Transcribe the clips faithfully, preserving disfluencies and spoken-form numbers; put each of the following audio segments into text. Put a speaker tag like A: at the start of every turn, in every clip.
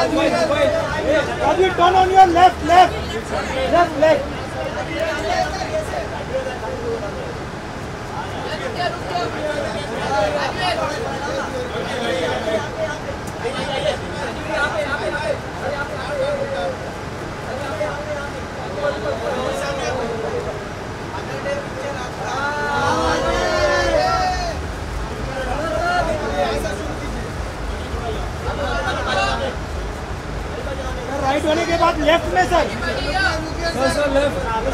A: Raju, turn on your left, left, left leg. Right होने के बाद लेफ्ट में sir sir left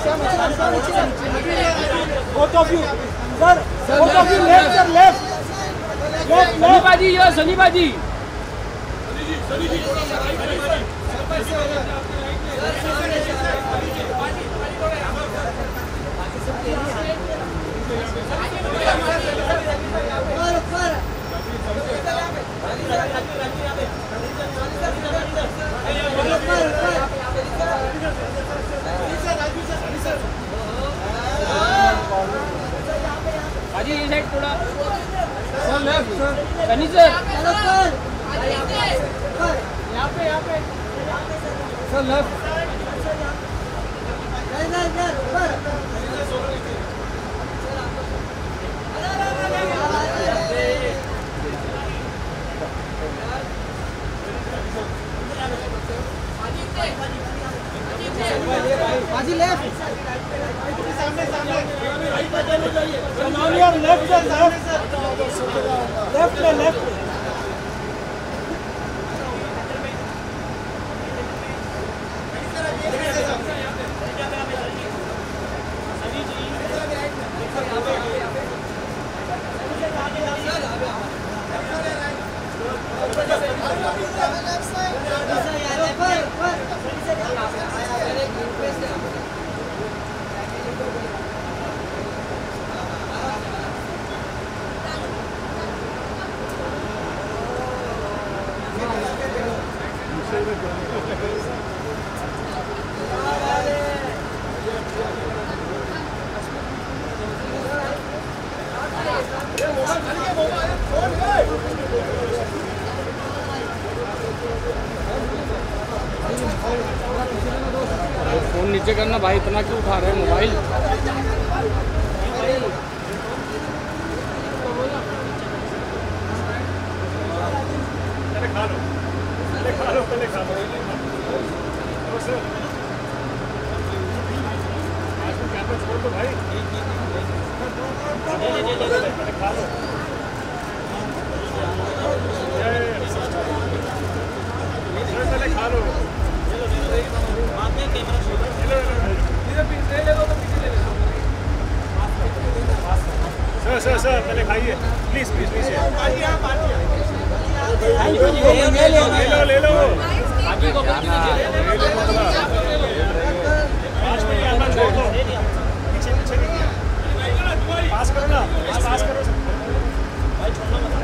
A: both of you sir both of you left sir left left
B: Sunny बाजी यो सनी बाजी सनी जी थोड़ा सा राइट बाजी ये साइड थोड़ा sir left sir Sunny sir यहाँ पे यहाँ पे सर लेफ्ट
A: बाजी लेफ्ट सामने सामने लेफ्ट सर लेफ्ट में लेफ्ट
B: फोन नीचे करना भाई, इतना क्यों उठा रहे हैं मोबाइल।
C: खा लो पहले खा लो पहले खा लो कैमरा छोड़ दो भाई, खा लो पहले खा लो। सर सर सर पहले खाइए प्लीज प्लीज प्लीज ले लो ले लो आगे को पाँच मिनट कैमरा छोड़ दो, पीछे पीछे नहीं पास करो ना, पास करो भाई, छोड़ना मत।